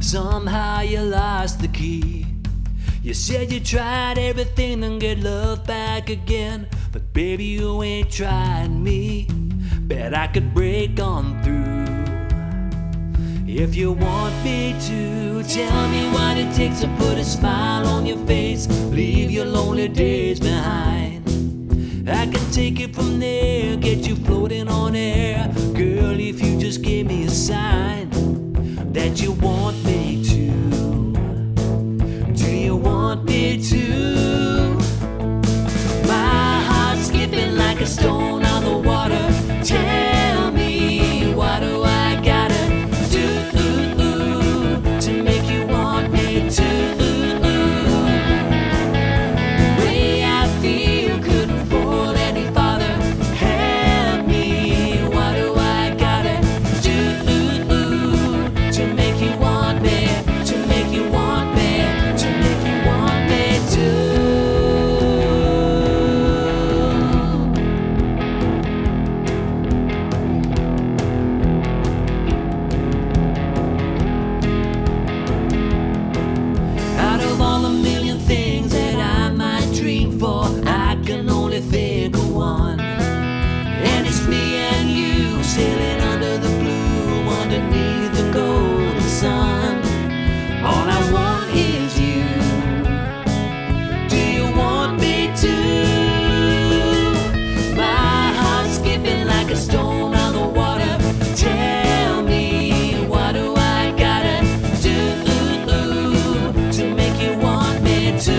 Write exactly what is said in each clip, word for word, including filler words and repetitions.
Somehow you lost the key. You said you tried everything to get love back again, but baby, you ain't tried me. Bet I could break on through. If you want me to, tell me what it takes to put a smile on your face, leave your lonely days behind. I can take it from there, get you floating on air. Girl, if you just give me a sign that you want me to. Do you want me to? My heart's skipping like a stone on the water. Tell me, what do I gotta do to make you want me to? Way I feel couldn't fall any farther. Help me, what do I gotta do to make you want me, to make you want me, to make you want me to? Out of all the million things that I might dream for, I can only think of one, and it's me and you sailing under the blue, underneath the golden sun. All I want is you. Do you want me to? My heart's skipping like a stone on the water. Tell me, what do I gotta do to make you want me to?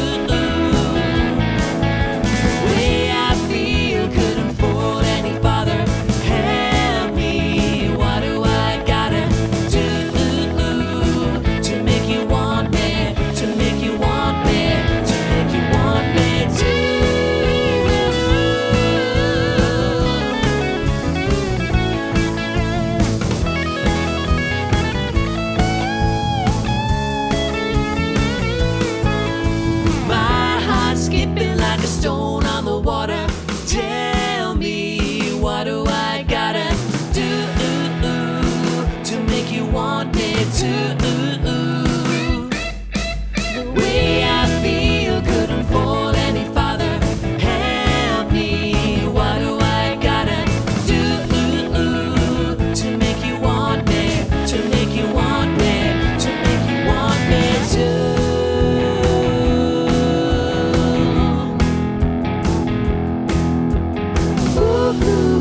Way I feel couldn't fall any farther. Help me, what do I gotta do to make you want me, to make you want me, to make you want me to? My heart's skipping like a stone on the water. Tell me, what do I gotta do to make you want me to? The way I feel couldn't fall any farther. Help me, what do I gotta do to make you want me, to make you want me, to make you want me to? Ooh.